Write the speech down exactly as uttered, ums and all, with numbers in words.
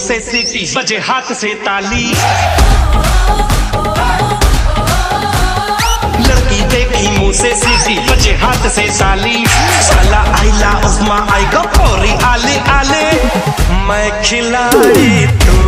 से सीटी बजे हाथ से ताली। लड़की देखी मुंह से सीटी बजे हाथ से ताली। साला आइला उस्मा आएगा फौरी आले आले। मैं खिलाड़ी तू